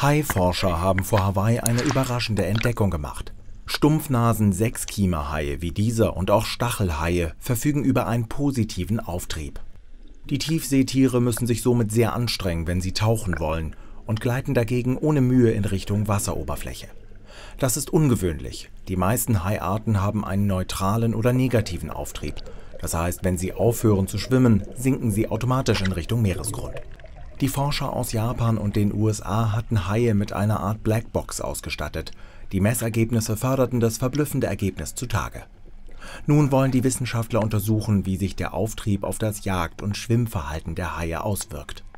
Haiforscher haben vor Hawaii eine überraschende Entdeckung gemacht. Stumpfnasen-Sechskiemerhaie wie dieser und auch Stachelhaie verfügen über einen positiven Auftrieb. Die Tiefseetiere müssen sich somit sehr anstrengen, wenn sie tauchen wollen, und gleiten dagegen ohne Mühe in Richtung Wasseroberfläche. Das ist ungewöhnlich. Die meisten Haiarten haben einen neutralen oder negativen Auftrieb. Das heißt, wenn sie aufhören zu schwimmen, sinken sie automatisch in Richtung Meeresgrund. Die Forscher aus Japan und den USA hatten Haie mit einer Art Blackbox ausgestattet. Die Messergebnisse förderten das verblüffende Ergebnis zutage. Nun wollen die Wissenschaftler untersuchen, wie sich der Auftrieb auf das Jagd- und Schwimmverhalten der Haie auswirkt.